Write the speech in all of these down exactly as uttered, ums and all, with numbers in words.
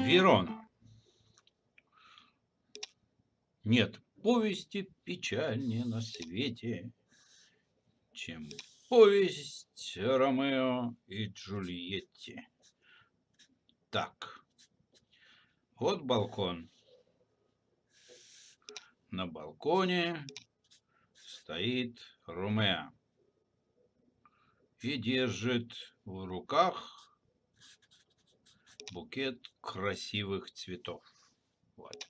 Верона. Нет повести печальнее на свете, чем повесть о Ромео и Джульетте. Так, вот балкон. На балконе стоит Ромео и держит в руках букет красивых цветов. Вот.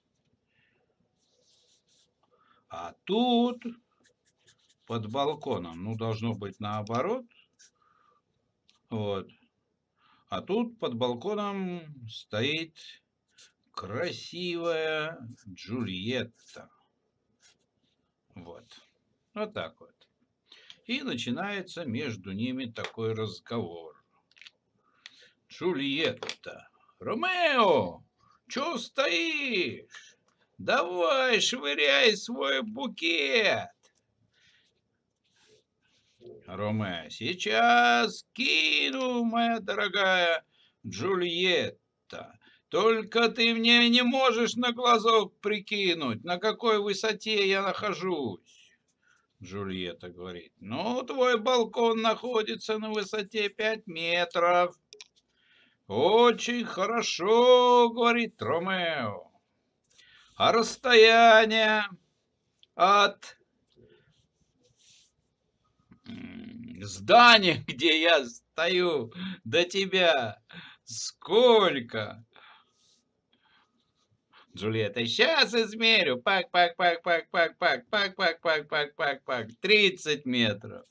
А тут под балконом, ну, должно быть наоборот. Вот. А тут под балконом стоит красивая Джульетта. Вот. Вот так вот. И начинается между ними такой разговор. Джульетта. Ромео, чё стоишь? Давай, швыряй свой букет. Ромео. Сейчас кину, моя дорогая Джульетта. Только ты мне не можешь на глазок прикинуть, на какой высоте я нахожусь. Джульетта говорит. Ну, твой балкон находится на высоте пять метров. Очень хорошо, говорит Ромео. А расстояние от здания, где я стою, до тебя сколько? Джульетта, сейчас измерю. Пак, пак, пак, пак, пак, пак, пак, пак, пак, пак, пак, пак. тридцать метров.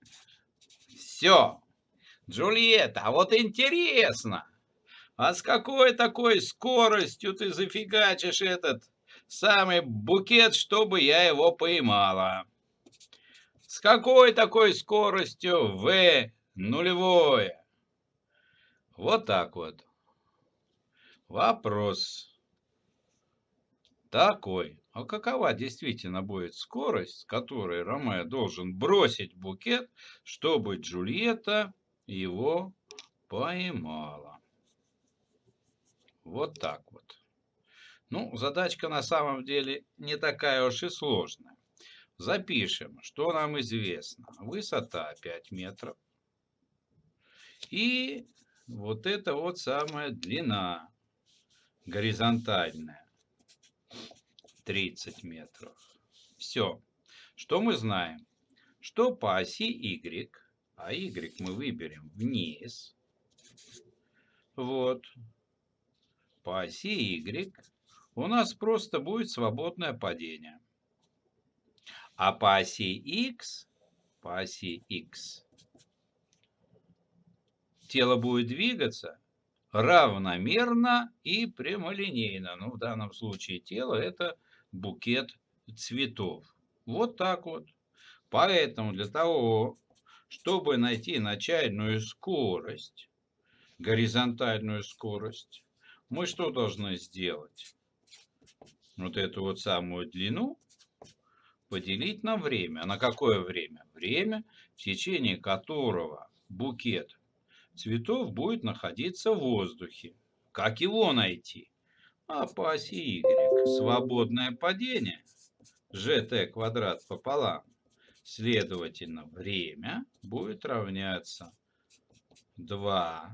Все. Джульетта, а вот интересно, а с какой такой скоростью ты зафигачишь этот самый букет, чтобы я его поймала? С какой такой скоростью В нулевое? Вот так вот. Вопрос такой. А какова действительно будет скорость, с которой Ромео должен бросить букет, чтобы Джульетта его поймала? Вот так вот. Ну, задачка на самом деле не такая уж и сложная. Запишем, что нам известно. Высота пять метров. И вот это вот самая длина горизонтальная. тридцать метров. Все. Что мы знаем? Что по оси Y, а Y мы выберем вниз. Вот. По оси Y у нас просто будет свободное падение. А по оси X, по оси X, тело будет двигаться равномерно и прямолинейно. Ну, в данном случае тело это букет цветов. Вот так вот. Поэтому для того, чтобы найти начальную скорость, горизонтальную скорость, мы что должны сделать? Вот эту вот самую длину поделить на время. На какое время? Время, в течение которого букет цветов будет находиться в воздухе. Как его найти? А по оси Y свободное падение жт квадрат пополам. Следовательно, время будет равняться два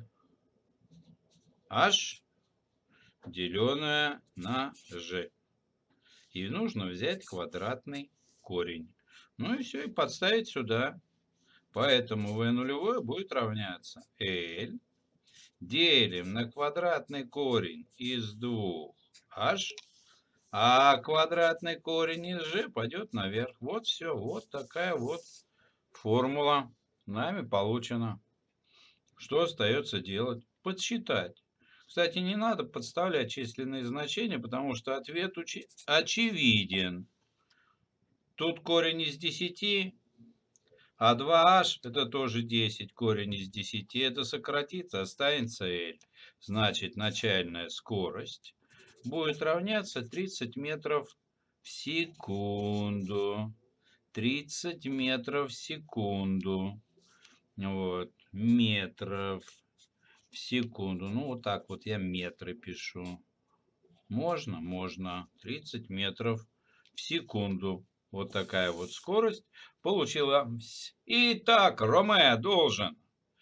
h деленное на g. И нужно взять квадратный корень. Ну и все, и подставить сюда. Поэтому v нулевое будет равняться L. Делим на квадратный корень из двух h. А квадратный корень из g пойдет наверх. Вот все. Вот такая вот формула нами получена. Что остается делать? Подсчитать. Кстати, не надо подставлять численные значения, потому что ответ очевиден. Тут корень из десяти, а два h это тоже десять. Корень из десяти. Это сократится, останется L. Значит, начальная скорость будет равняться тридцать метров в секунду. тридцать метров в секунду. Вот. Метров в в секунду. Ну, вот так вот я метры пишу. Можно? Можно. тридцать метров в секунду. Вот такая вот скорость получилась. Итак, Роме должен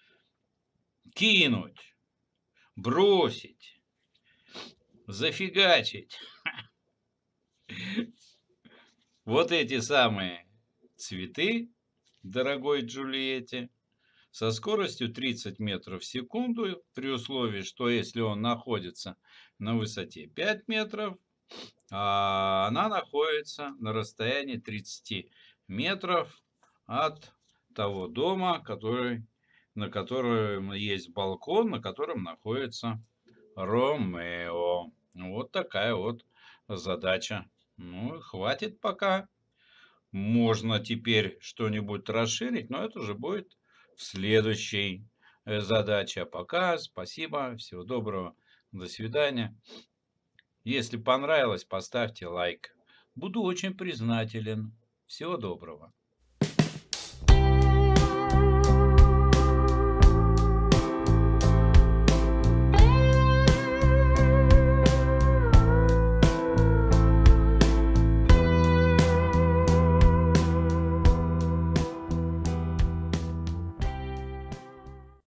кинуть, бросить, зафигачить вот эти самые цветы дорогой Джульетте со скоростью тридцать метров в секунду, при условии, что если он находится на высоте пять метров, а она находится на расстоянии тридцати метров от того дома, который, на котором есть балкон, на котором находится Ромео. Вот такая вот задача. Ну, хватит пока. Можно теперь что-нибудь расширить, но это уже будет в следующей э, задаче. А пока спасибо, всего доброго, до свидания. Если понравилось, поставьте лайк. Буду очень признателен. Всего доброго.